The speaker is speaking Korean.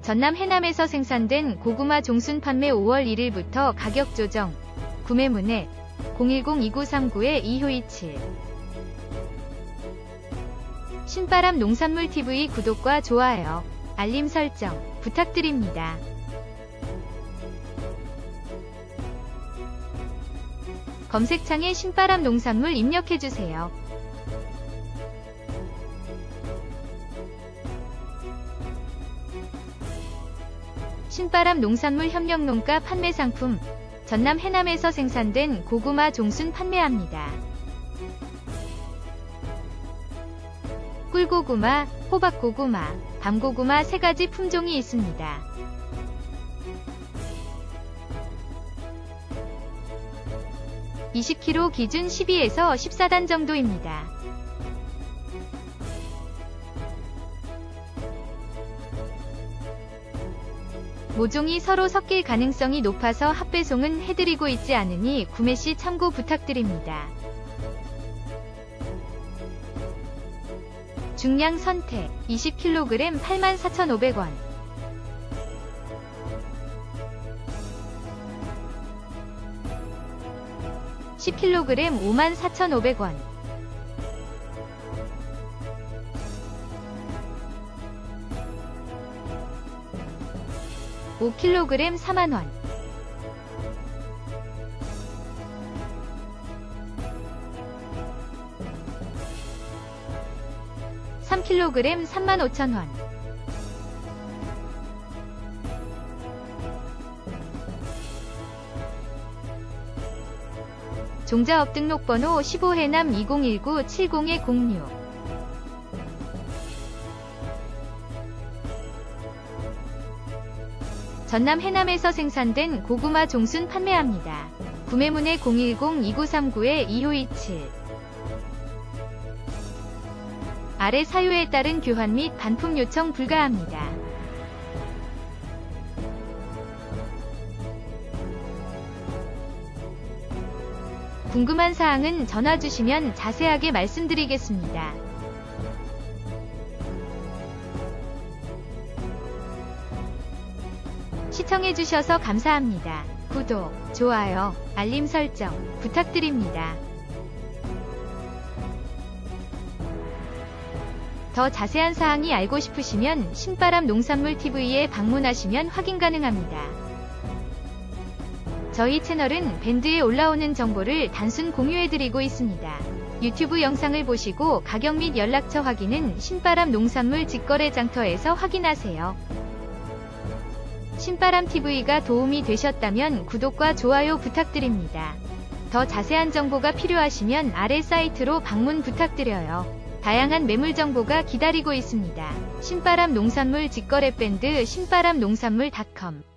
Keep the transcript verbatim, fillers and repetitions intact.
전남 해남에서 생산된 고구마 종순 판매 오월 일일부터 가격 조정. 구매 문의 공일공 이구삼구 이오이칠. 신바람 농산물티비 구독과 좋아요, 알림 설정 부탁드립니다. 검색창에 신바람 농산물 입력해주세요. 신바람 농산물 협력농가 판매 상품. 전남 해남에서 생산된 고구마 종순 판매합니다. 꿀고구마, 호박고구마, 밤고구마 세 가지 품종이 있습니다. 이십 킬로그램 기준 십이에서 십사 단 정도입니다. 모종이 서로 섞일 가능성이 높아서 합배송은 해드리고 있지 않으니 구매시 참고 부탁드립니다. 중량 선택 이십 킬로그램 팔만 사천오백 원. 십 킬로그램 오만 사천오백 원. 오 킬로그램 사만 원. 삼 킬로그램 삼만 오천 원. 종자업 등록번호 십오 해남 이공일구 칠공 공육. 전남 해남에서 생산된 고구마 종순 판매합니다. 구매 문의 공일공 이구삼구 이오이칠. 아래 사유에 따른 교환 및 반품 요청 불가합니다. 궁금한 사항은 전화 주시면 자세하게 말씀드리겠습니다. 시청해주셔서 감사합니다. 구독, 좋아요, 알림 설정 부탁드립니다. 더 자세한 사항이 알고 싶으시면 신바람 농산물티비에 방문하시면 확인 가능합니다. 저희 채널은 밴드에 올라오는 정보를 단순 공유해드리고 있습니다. 유튜브 영상을 보시고 가격 및 연락처 확인은 신바람 농산물 직거래 장터에서 확인하세요. 신바람티비가 도움이 되셨다면 구독과 좋아요 부탁드립니다. 더 자세한 정보가 필요하시면 아래 사이트로 방문 부탁드려요. 다양한 매물 정보가 기다리고 있습니다. 신바람 농산물 직거래 밴드 신바람 농산물 닷컴